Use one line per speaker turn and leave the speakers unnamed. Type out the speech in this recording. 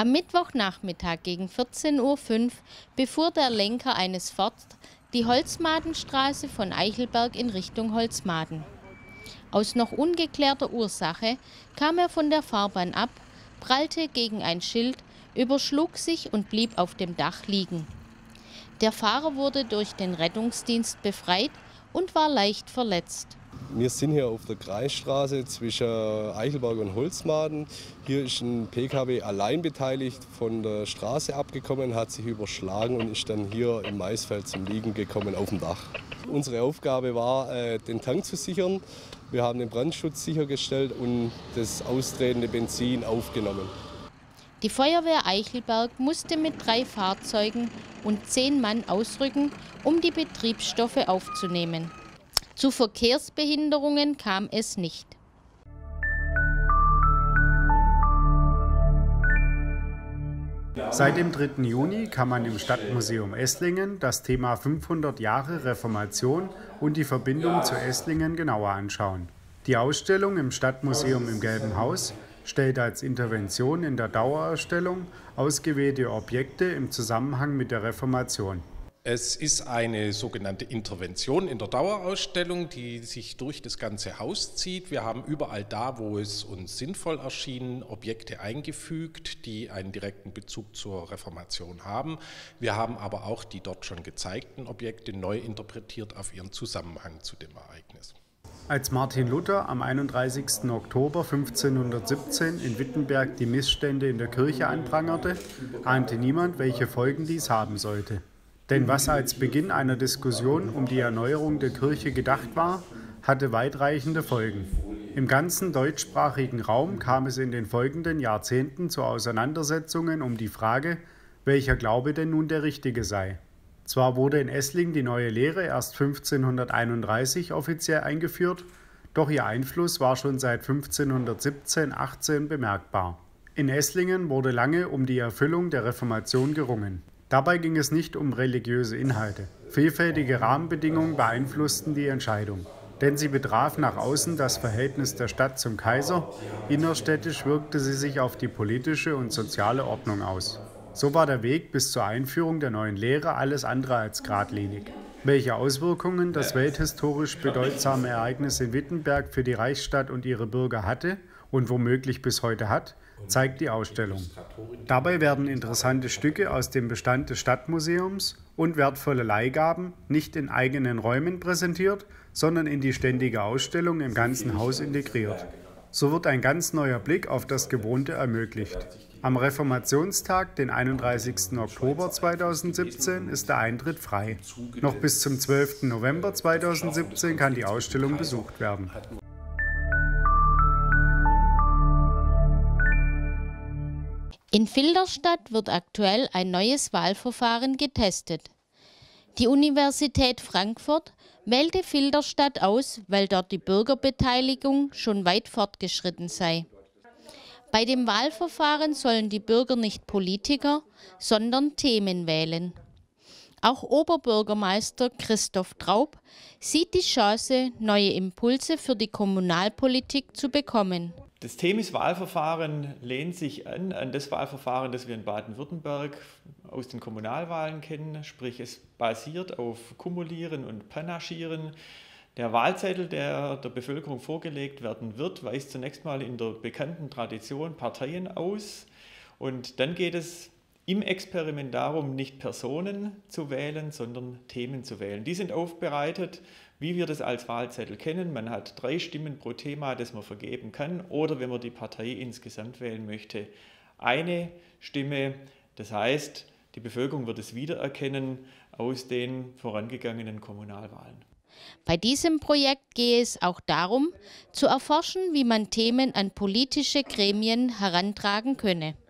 Am Mittwochnachmittag gegen 14:05 Uhr befuhr der Lenker eines Ford die Holzmadenstraße von Eichelberg in Richtung Holzmaden. Aus noch ungeklärter Ursache kam er von der Fahrbahn ab, prallte gegen ein Schild, überschlug sich und blieb auf dem Dach liegen. Der Fahrer wurde durch den Rettungsdienst befreit und war leicht verletzt.
Wir sind hier auf der Kreisstraße zwischen Eichelberg und Holzmaden. Hier ist ein PKW allein beteiligt von der Straße abgekommen, hat sich überschlagen und ist dann hier im Maisfeld zum Liegen gekommen auf dem Dach. Unsere Aufgabe war, den Tank zu sichern. Wir haben den Brandschutz sichergestellt und das austretende Benzin aufgenommen.
Die Feuerwehr Eichelberg musste mit 3 Fahrzeugen und 10 Mann ausrücken, um die Betriebsstoffe aufzunehmen. Zu Verkehrsbehinderungen kam es nicht.
Seit dem 3. Juni kann man im Stadtmuseum Esslingen das Thema 500 Jahre Reformation und die Verbindung zu Esslingen genauer anschauen. Die Ausstellung im Stadtmuseum im Gelben Haus stellt als Intervention in der Dauerausstellung ausgewählte Objekte im Zusammenhang mit der Reformation.
Es ist eine sogenannte Intervention in der Dauerausstellung, die sich durch das ganze Haus zieht. Wir haben überall da, wo es uns sinnvoll erschien, Objekte eingefügt, die einen direkten Bezug zur Reformation haben. Wir haben aber auch die dort schon gezeigten Objekte neu interpretiert auf ihren Zusammenhang zu dem Ereignis.
Als Martin Luther am 31. Oktober 1517 in Wittenberg die Missstände in der Kirche anprangerte, ahnte niemand, welche Folgen dies haben sollte. Denn was als Beginn einer Diskussion um die Erneuerung der Kirche gedacht war, hatte weitreichende Folgen. Im ganzen deutschsprachigen Raum kam es in den folgenden Jahrzehnten zu Auseinandersetzungen um die Frage, welcher Glaube denn nun der richtige sei. Zwar wurde in Esslingen die neue Lehre erst 1531 offiziell eingeführt, doch ihr Einfluss war schon seit 1517/18 bemerkbar. In Esslingen wurde lange um die Erfüllung der Reformation gerungen. Dabei ging es nicht um religiöse Inhalte. Vielfältige Rahmenbedingungen beeinflussten die Entscheidung, denn sie betraf nach außen das Verhältnis der Stadt zum Kaiser, innerstädtisch wirkte sie sich auf die politische und soziale Ordnung aus. So war der Weg bis zur Einführung der neuen Lehre alles andere als geradlinig. Welche Auswirkungen das welthistorisch bedeutsame Ereignis in Wittenberg für die Reichsstadt und ihre Bürger hatte und womöglich bis heute hat, zeigt die Ausstellung. Dabei werden interessante Stücke aus dem Bestand des Stadtmuseums und wertvolle Leihgaben nicht in eigenen Räumen präsentiert, sondern in die ständige Ausstellung im ganzen Haus integriert. So wird ein ganz neuer Blick auf das Gewohnte ermöglicht. Am Reformationstag, den 31. Oktober 2017, ist der Eintritt frei. Noch bis zum 12. November 2017 kann die Ausstellung besucht werden.
In Filderstadt wird aktuell ein neues Wahlverfahren getestet. Die Universität Frankfurt wählte Filderstadt aus, weil dort die Bürgerbeteiligung schon weit fortgeschritten sei. Bei dem Wahlverfahren sollen die Bürger nicht Politiker, sondern Themen wählen. Auch Oberbürgermeister Christoph Traub sieht die Chance, neue Impulse für die Kommunalpolitik zu bekommen.
Das Themis-Wahlverfahren lehnt sich an das Wahlverfahren, das wir in Baden-Württemberg aus den Kommunalwahlen kennen. Sprich, es basiert auf Kumulieren und Panaschieren. Der Wahlzettel, der der Bevölkerung vorgelegt werden wird, weist zunächst mal in der bekannten Tradition Parteien aus. Und dann geht es im Experiment darum, nicht Personen zu wählen, sondern Themen zu wählen. Die sind aufbereitet, wie wir das als Wahlzettel kennen. Man hat 3 Stimmen pro Thema, das man vergeben kann. Oder wenn man die Partei insgesamt wählen möchte, 1 Stimme. Das heißt, die Bevölkerung wird es wiedererkennen aus den vorangegangenen Kommunalwahlen.
Bei diesem Projekt gehe es auch darum, zu erforschen, wie man Themen an politische Gremien herantragen könne.